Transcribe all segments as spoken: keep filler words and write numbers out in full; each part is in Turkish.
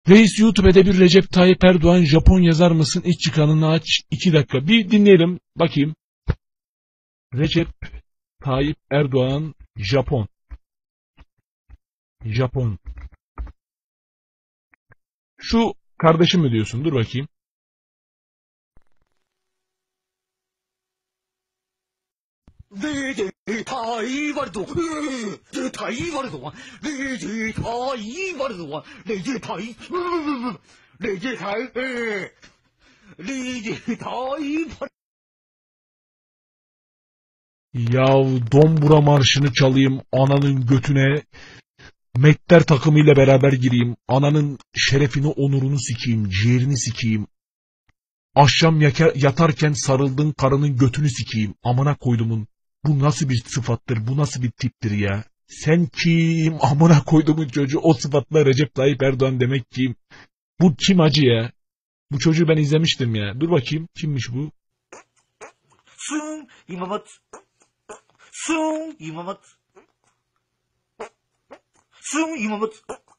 Reis YouTube'da bir Recep Tayyip Erdoğan Japon yazar mısın? İç çıkanını aç. iki dakika. Bir dinleyelim. Bakayım. Recep Tayyip Erdoğan Japon. Japon. Şu kardeşim mi diyorsun? Dur bakayım. Recep Tayyip Erdoğan, Recep Tayyip Erdoğan, Recep Tayyip Erdoğan, Recep Tayyip, Recep Tayyip, Recep Tayyip. Yav Dombura marşını çalayım, ananın götüne, Mekter takımıyla beraber gireyim, ananın şerefini, onurunu sikeyim, ciğerini sikeyim. Akşam yatarken sarıldığın karının götünü sikeyim, amına koydumun. Bu nasıl bir sıfattır, bu nasıl bir tiptir ya? Sen kim, amına koydumun çocuğu, o sıfatla Recep Tayyip Erdoğan demek kim? Bu kim acı ya? Bu çocuğu ben izlemiştim ya. Dur bakayım, kimmiş bu? Sun İmamat, Sun İmamat, Sun İmamat.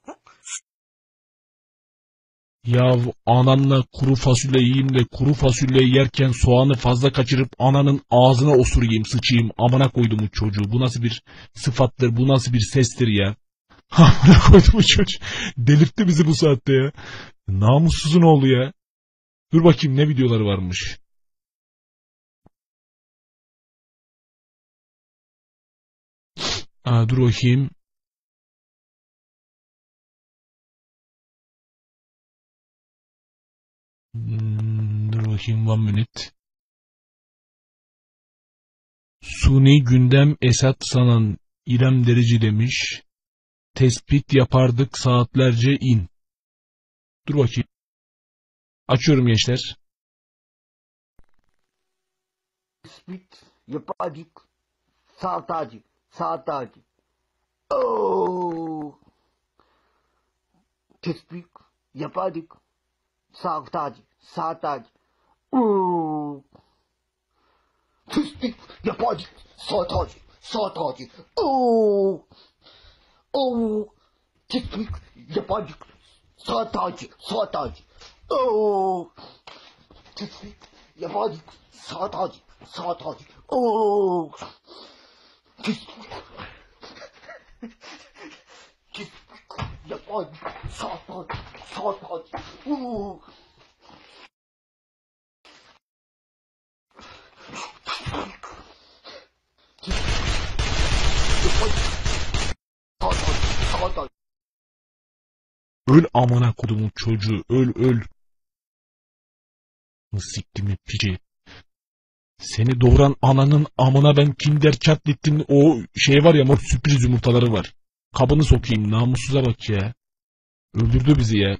Yav ananla kuru fasulye yiyeyim de kuru fasulyeyi yerken soğanı fazla kaçırıp ananın ağzına osurayım, sıçayım, amına koyduğumun çocuğu. Bu nasıl bir sıfattır, bu nasıl bir sestir ya? Amına koyduğumun çocuğu. Delirtti bizi bu saatte ya. Namussuzun oğlu ya. Dur bakayım ne videoları varmış. Aa, dur bakayım. Hmm, dur bakayım one minute. Suni gündem Esat sanan İrem Derici demiş. Tespit yapardık saatlerce in. Dur bakayım. Açıyorum gençler. Tespit yapardık saatlerce saatlerce. Oh. Tespit yapardık saatlerce saatlerce. Oh. Tespit yapardık saatlerce saatlerce. Oh. Oh. Tespit yapardık saatlerce saatlerce. Oh. Tespit yapardık saatlerce saatlerce. Oh. Tespit yapardık saatlerce saatlerce. Oh. Öl amına kodumun çocuğu, öl öl. Siktimin pici. Seni doğuran ananın amına ben Kinder Çatlettin o şey var ya, mor sürpriz yumurtaları var. Kabını sokayım, namussuza bak ya. Öldürdü bizi ya.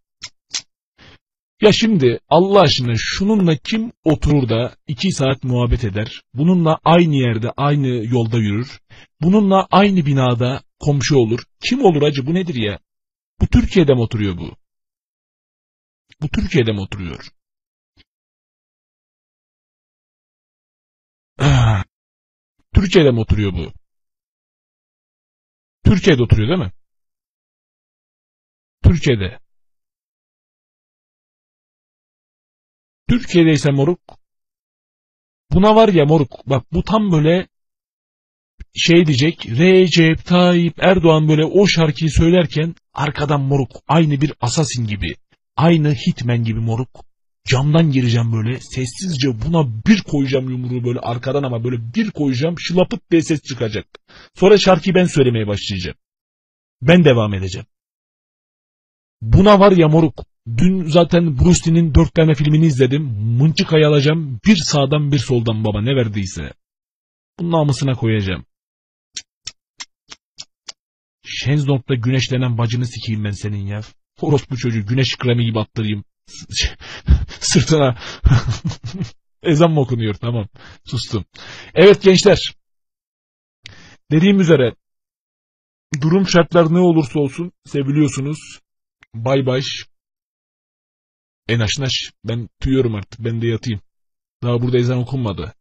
Ya şimdi Allah aşkına şununla kim oturur da iki saat muhabbet eder? Bununla aynı yerde, aynı yolda yürür. Bununla aynı binada komşu olur. Kim olur acı, bu nedir ya? Bu Türkiye'de mi oturuyor bu? Bu Türkiye'de mi oturuyor? Ah, Türkiye'de mi oturuyor bu? Türkiye'de oturuyor değil mi? Türkiye'de. Türkiye'deyse moruk. Buna var ya moruk. Bak bu tam böyle şey diyecek. Recep Tayyip Erdoğan böyle o şarkıyı söylerken arkadan moruk. Aynı bir assassin gibi. Aynı hitman gibi moruk. Camdan gireceğim böyle. Sessizce buna bir koyacağım yumruğu böyle arkadan, ama böyle bir koyacağım. Şılapıt diye ses çıkacak. Sonra şarkıyı ben söylemeye başlayacağım. Ben devam edeceğim. Buna var ya moruk. Dün zaten Bruce Lee'nin dört tane filmini izledim. Mınçıkayı alacağım. Bir sağdan bir soldan baba ne verdiyse. Bunun namusuna koyacağım. Şenzong'da güneşlenen bacını sikeyim ben senin ya. Orospu çocuğu, güneş kremi gibi attırayım. Sırtına. Ezan mı okunuyor? Tamam. Sustum. Evet gençler. Dediğim üzere. Durum şartlar ne olursa olsun seviliyorsunuz. Bay bay. Enaş naş. Ben tüyüyorum artık. Ben de yatayım. Daha burada ezan okunmadı.